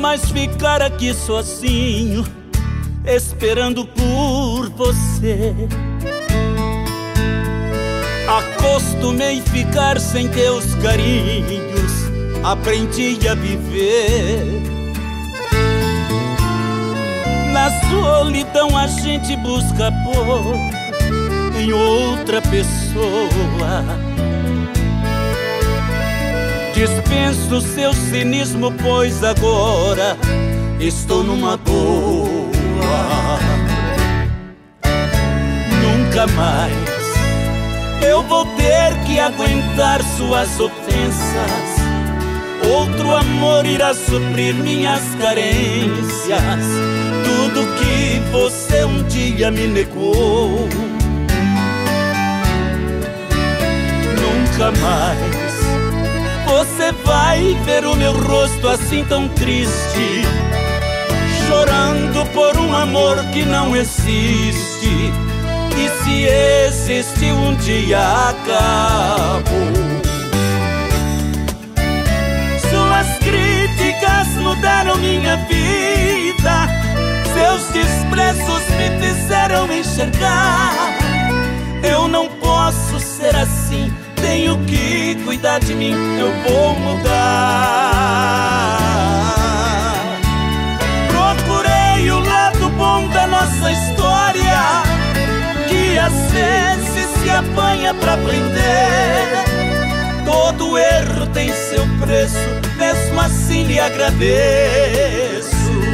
mais ficar aqui sozinho, esperando por você. Acostumei ficar sem teus carinhos, aprendi a viver. Na solidão a gente busca pôr em outra pessoa. Dispenso seu cinismo, pois agora estou numa boa. Nunca mais eu vou ter que aguentar suas ofensas. Outro amor irá suprir minhas carências. Tudo que você um dia me negou. Nunca mais você vai ver o meu rosto assim tão triste, chorando por um amor que não existe. E se existiu, um dia acabou. Suas críticas mudaram minha vida, seus desprezos me fizeram enxergar. Eu não posso ser assim, tenho que cuidar de mim, eu vou mudar. Procurei o lado bom da nossa história, que às vezes se apanha pra aprender. Todo erro tem seu preço, mesmo assim lhe agradeço.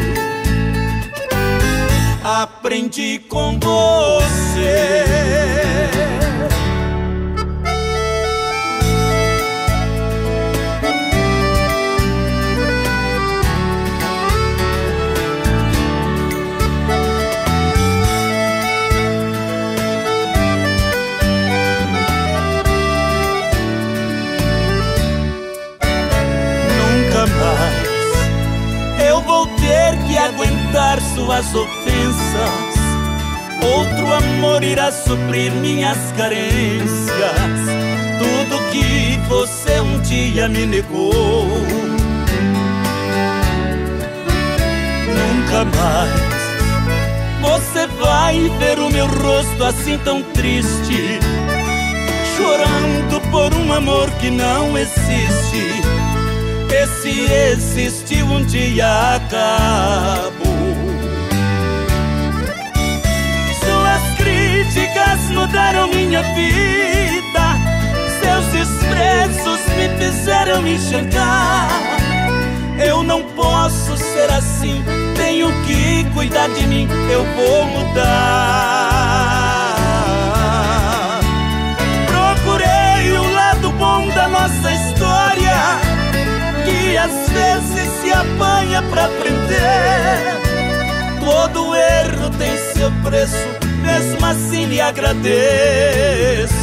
Aprendi com você. Eu vou ter que aguentar suas ofensas. Outro amor irá suprir minhas carências. Tudo que você um dia me negou. Nunca mais você vai ver o meu rosto assim tão triste, chorando por um amor que não existe. E se existiu, um dia acabou. Suas críticas mudaram minha vida, seus desprezos me fizeram enxergar. Eu não posso ser assim, tenho que cuidar de mim, eu vou mudar. Procurei o lado bom da nossa história, que às vezes se apanha pra aprender. Todo erro tem seu preço, mesmo assim lhe agradeço.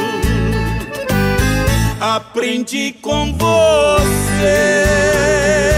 Aprendi com você.